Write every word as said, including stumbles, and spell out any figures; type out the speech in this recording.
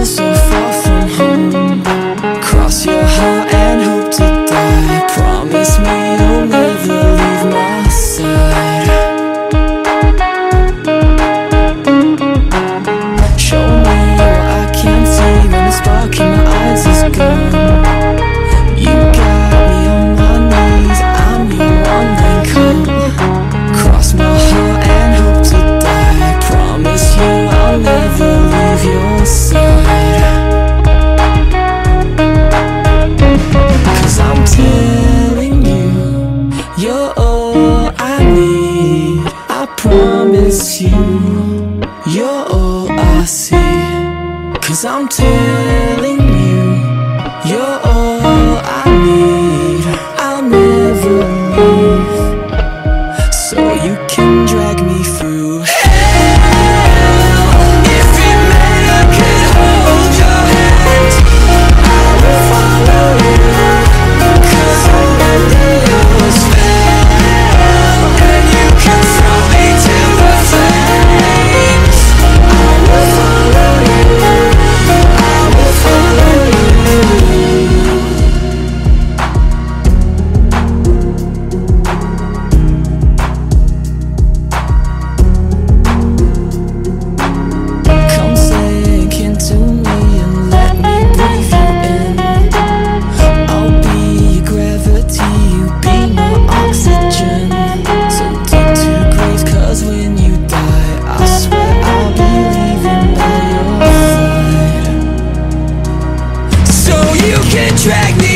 so far from home. Cross your heart and hope to die. Promise me you'll never leave my side. Show me what I can't see when the spark in my eyes is gone. You got me on my knees, I'm your one-man call. Cross my heart and hope to die. Promise you I'll never leave your side. Cause I'm telling you, you're all I need. I promise you, you're all I see. Cause I'm telling you, you're all I need. I'll never leave, so you can drag me through hell. If it meant I could hold your hand, I would follow you. Cause I'm under your spell, and you can throw me to the flames. I will follow you, I will follow you. Come sink into me and let me breathe you in. I'll be your gravity, you be my oxygen. So dig two graves, cause when you die, I swear I'll be leaving by your side. So you can drag me